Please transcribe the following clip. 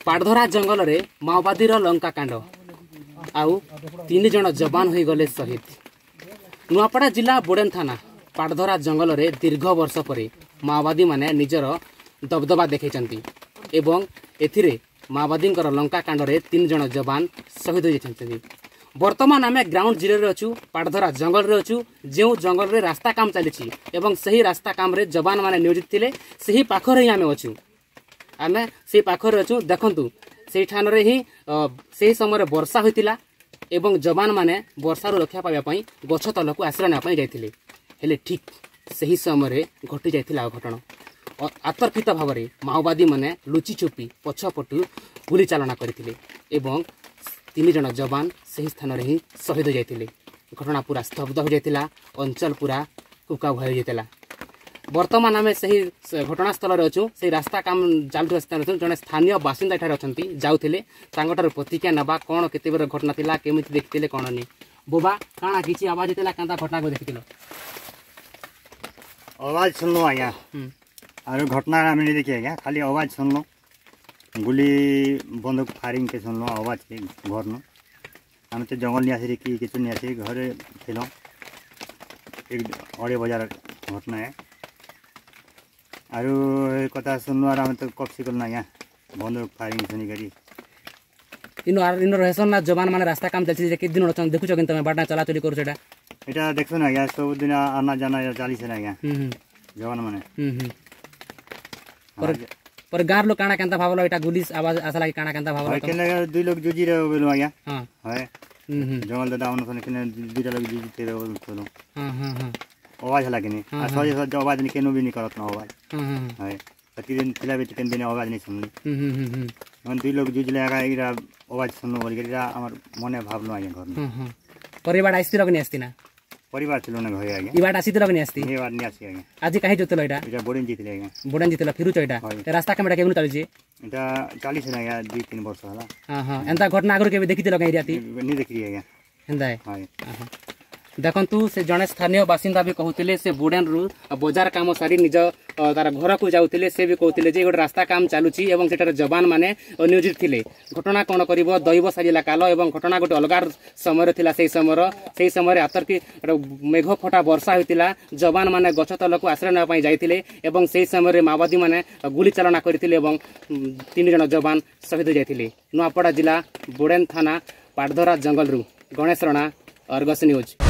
पाटधरा जंगल रे माओवादी लंका कांड आउ 3 जन जवान हो गले शहीद। नुआपड़ा जिला बोडेन थाना पाटधरा जंगल रे दीर्घ वर्ष पर माओवादी माने निजर दबदबा देखैछंती एवं एथिरे माओवादी लंका कांड रे 3 जन जवान शहीद होइछंती। वर्तमान आम ग्राउंड जीरो रे अच्छू पाटधरा जंगल रे अच्छू जो जंगल रे रास्ता काम चली एवं सही रास्ता काम रे जवान माने नियोजित थिले सही पाखर ही आम अच्छू आम से पाखर अच्छू देखंतु से ठान रे ही से समय वर्षा होइतिला एवं जवान माने वर्षा रक्षा पाइबा पई गछ तलक आश्रय ना पई जाइथिले हेले ठीक सही समय घटी जाइथिला घटना। आतर्कित भाव में माओवादी माने लुचि छुपी पछपटु गुली चालना करथिले एवं 3 जन जवान सही स्थान रे ही शहीद हो जाइथिले। घटना पूरा स्तब्ध हो जाइथिला, अंचल पूरा उकाउ हो जाइथिला। वर्तमान आम सही घटनास्थल रे अच्छू से रास्ता काम चालू स्थान जड़े स्थानीय बासिंदा एठार अच्छी जाऊे तांगठार प्रतिक्रिया नबा कौन केते बेर घटना थिला केमिति देखिथिले कौन नहीं बोबा काना किछि आवाज हेतिला कांता घटना को देखिथिलो आवाज सुनलो आज्ञा और घटना आम नहीं देखी आज्ञा खाली आवाज सुनलो गुली बंदूक फायरिंग के सुनलो आवाज के घर न आम तो जंगल नहीं आसी कि किछु नहीं आसी घरे थिलो एक 2:30 बजार घटना है आरु कथा सुनलो आर हम तो कपसी करना आज्ञा बंदूक फायरिंग सुनी करी इन रहसन ना जवान माने रास्ता काम चलछि जे कि दिन रचन देखुछ कि तमे बाटा चला चली करू सेटा एटा देखो ना आज्ञा सब दिन आना जाना चाली से आज्ञा जवान माने पर गार लोग काना केंता भावलो एटा गुलिस आवाज आसला कि काना केंता भावलो केने 2 लोग जुजी रे बोलो आज्ञा हां है जंगल दादा उन सने केने 2 लोग जुजी ते बोलो हां आवाज हला केने आ सजे सजे आवाज नि केनो भी नि करत ना आवाज है कति दिन पिला भी केन दिन आवाज नि सुनली मन 2 लोग जुजी लगा इरा आवाज सुनलो बोल के हमर मने भावलो आज्ञा घर में परिवार आइस्ती रगनी आस्ती ना परिवार चलो ना घर आज्ञा ई बात आसी तरगनी आस्ती ए बात नि आसी आज्ञा आज काहे जोतलो एटा बोडेन जीतले आज्ञा बोडेन जितला फिरुच एटा रास्ता कामटा केगुन चलछि एटा 40 ना आज्ञा 2-3 वर्ष हला हां एंता घटना आगर केबे देखिते लगा एरियाती नि देखि आज्ञा हेंदा है हां देखंतु से जने स्थानीय बासिंदा भी कहउतिले से बोडेन रु बाजार काम सारी निज तार घर को जाउतिले से भी कहउतिले जे गोटे रास्ता काम चालुची एवं सेटार जवान माने नियोजित थिले। घटना कोन करिवो दैव साजिला काल एवं घटना गोटे अलगार समय थिला सेही समय आतर्की मेघ फटा वर्षा होइतिला जवान माने गछ तलक आश्रय ना पई जाइतिले एवं सेही समय माओवादी माने गुली चालना करथिले एवं 3 जन जवान शहीद हो जाइतिले। नुआपड़ा जिला बोडेन थाना पाटधरा जंगल रु गणेश रणा अर्गस न्यूज।